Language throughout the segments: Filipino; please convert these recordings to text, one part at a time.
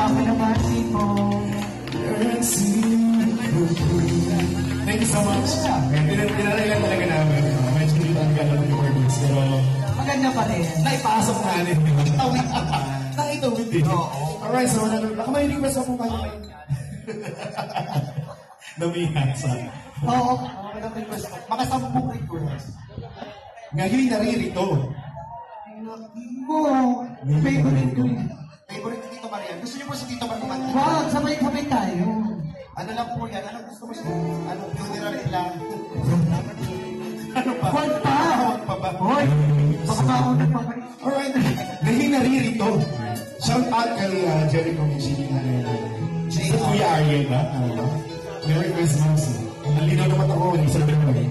Grabe naman, Tito. Thank you so much. Tinarailan talaga namin. Medyo hindi ang gano'n ng words, pero maganda pa rin. naipasok na rin. Itawid pa pa. Nakitawid din. Alright, so baka may request ako kayo. Namihasa. Oo, magandang request ko. Mga 10 request. Ngayon naririto. Favorite ko yun. Favorite ni Tito Marian. Gusto niyo po si Tito Marian? Wag, sabay-sabay tayo. Ano lang po yan? Ano gusto mo siya? Ano, funeral lang? Ano pa? Wag pa! Wag pa ba? Hoy! Baka mauna pa kayo. Alright, ngayon naririto. Shout out kay Jericho Michini na rin. Sa Kuya Ariel ba? Merry Christmas. Nalinaw naman ako. Isa na naman.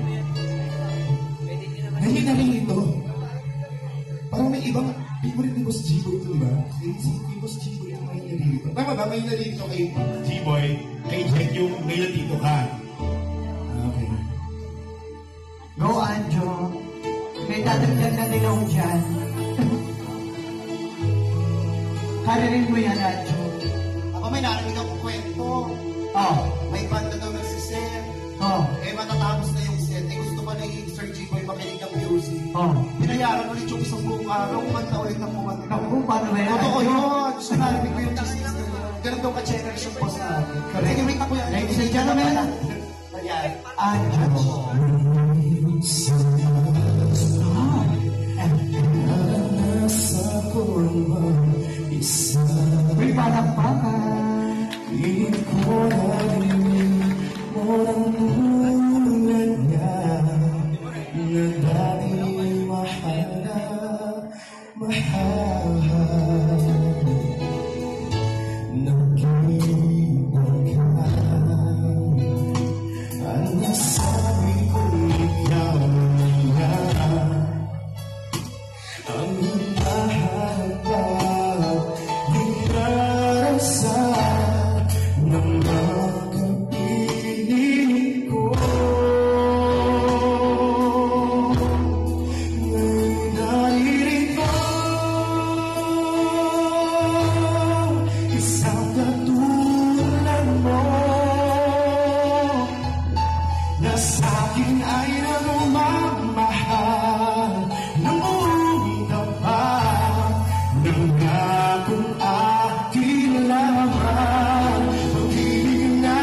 Ngayon naririto. Parang may ibang favorite ni Boss G-Boy ito, diba? Si Boss G-Boy yung may naririto. Tama ba? May naririto kay G-Boy. Kay Jack yung may natito ka. Okay. Go, Anjo. May dadagdag na din ako dyan. Karirin mo yan, Anjo. Ako may narinig akong kwento. Oh. May banda daw nagsisend. Oh. Eh matatapos na yung set. Eh gusto pa ni Sir G-Boy makinig ng music. Oh. Pinayaran ulit yung isang buong araw. Kumanta ulit ng kumanta. Naku, paano ba yan? Totoo yun. Gusto narinig ko yung chismis na yun. Ganun daw ka-cherish yung boss natin. Sige, wait ako yan. Ladies and gentlemen, Ayan. Anjo. May palakpakan. Hindi ko narinig mo ng tulad niya na dati mahal na mahal. Ang nasabi ko ikaw na ang hinahanap di karanasan ng makapiling ko. Ngayon naririto isang katulad mo na sa'kin ay nagmamahal nang umita pa nang akong aking laman pag-ibig na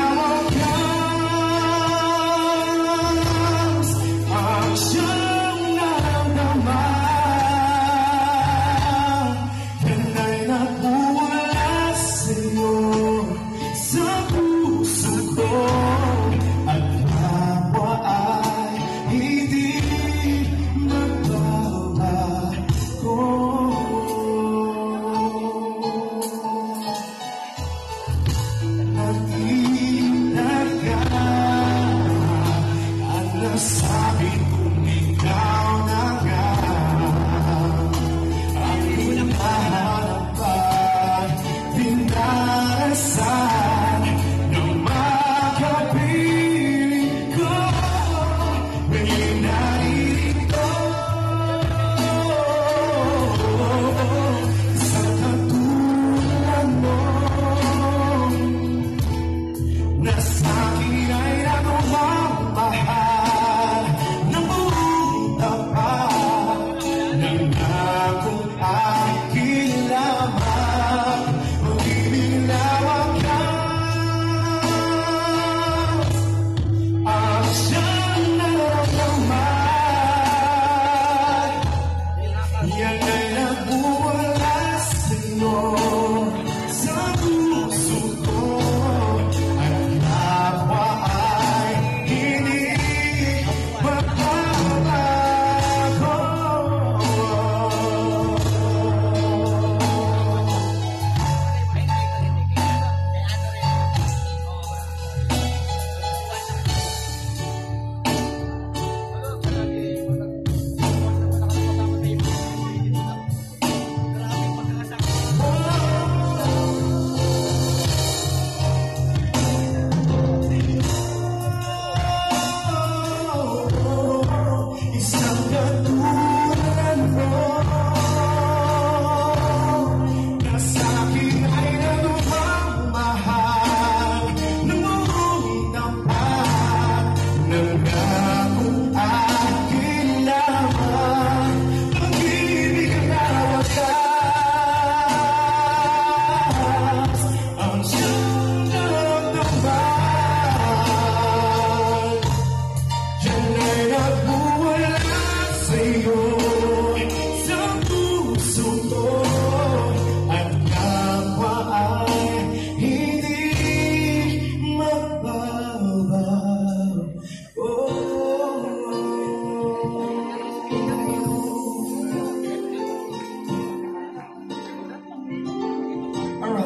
wakas ang siyang naramdaman yan ay nagmula sa'yo sa puso ko at kapwa ay hindi magbabago.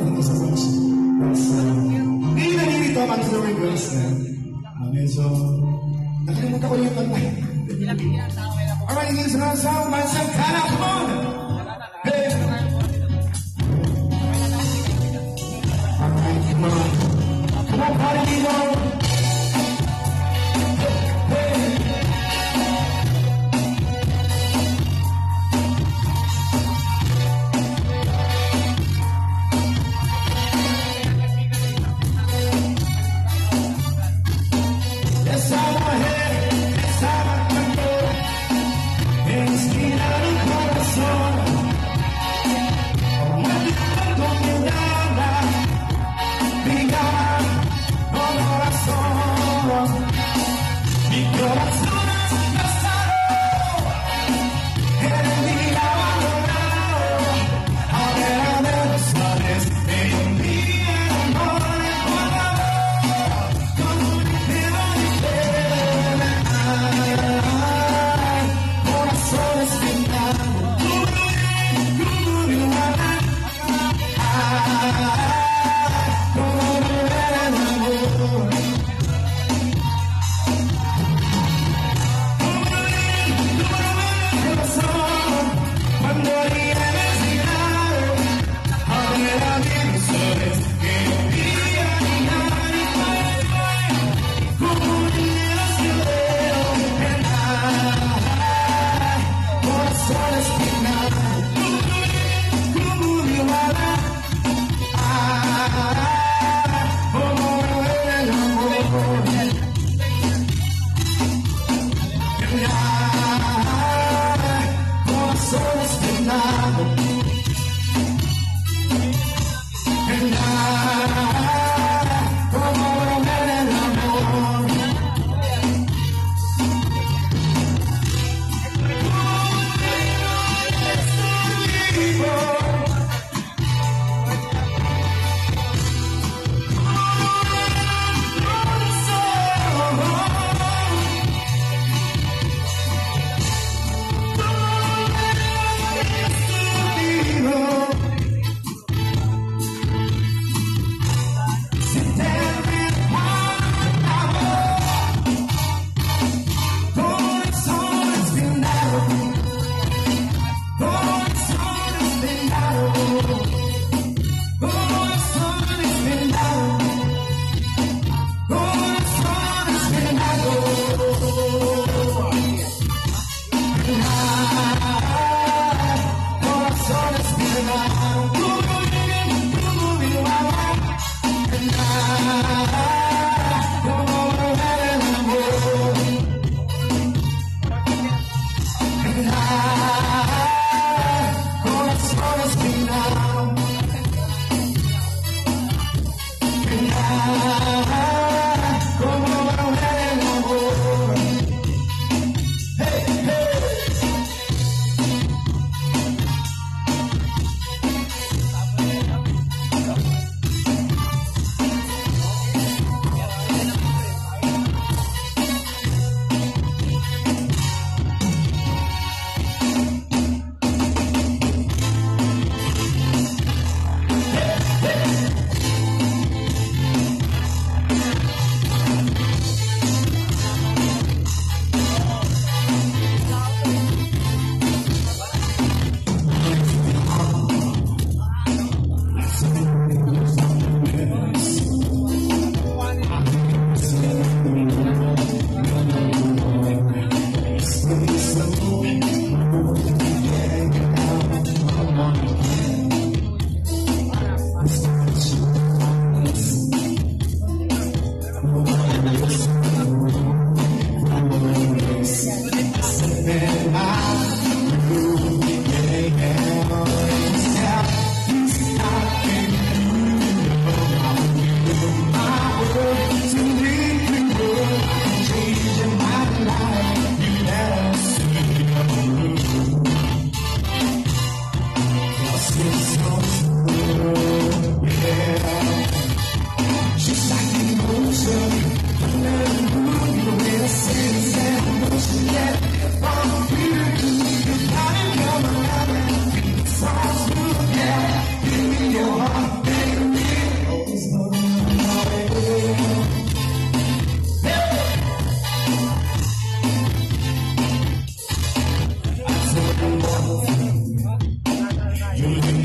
dito sa puso. Hindi nalilito ako sa reverse na. Medyo, nakalimutan ko yung kanta. Alright, this is our song by Santana. Come on! Hey! Alright, come on. Come on, party people!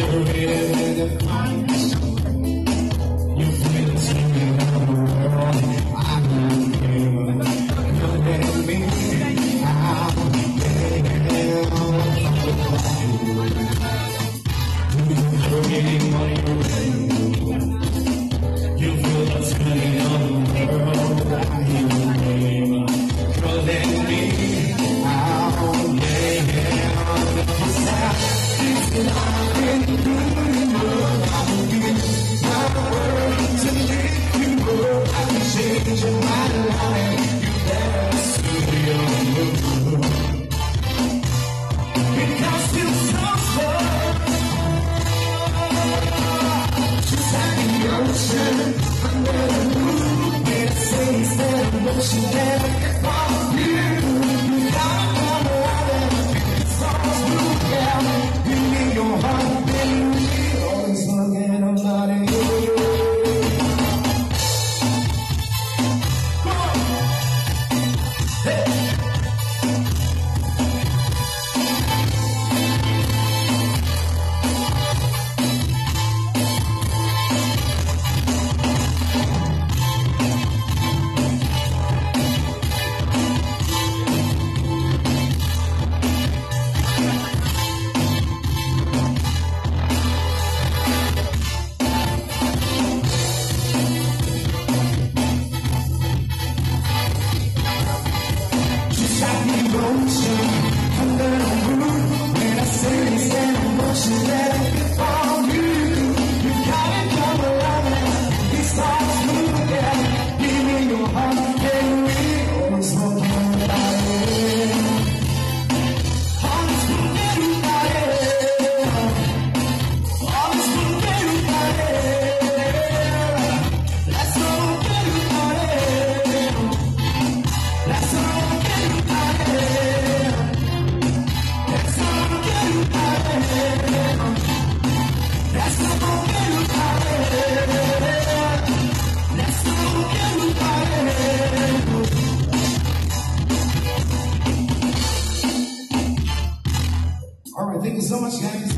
Alright, thank you so much, guys.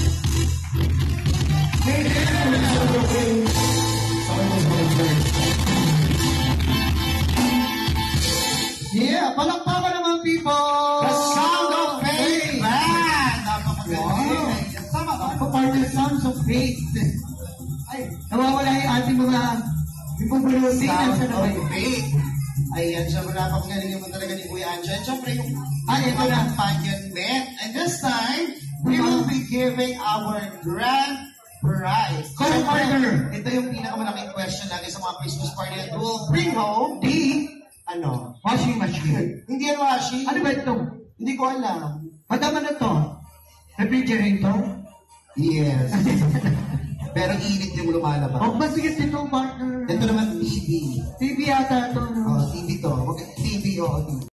Yeah, palakpakan naman people! The Sound of Faith Band! Wow. Tama ba? Partner Sounds of Faith. Ay, nawawala yung ating mga ipupulutin. Sound Nasaan na ba of yun? Faith. Ayan, syempre napakagaling naman talaga ni Kuya Anjo. And syempre yung Ito na. companionment. And this time, we will be giving our grand prize. Correct, partner. Ito yung pinakamalaking question lagi sa mga Christmas party that will bring home D. ano? Washing machine. Hindi yan washing. Ano ba ito? Hindi ko alam. Madama na to. Refrigerator? Yes. Pero init yung lumalabas. O, masigit ito, partner. Ito naman TV. TV yata ito. No? Oh, TV to. TV, oh, TV.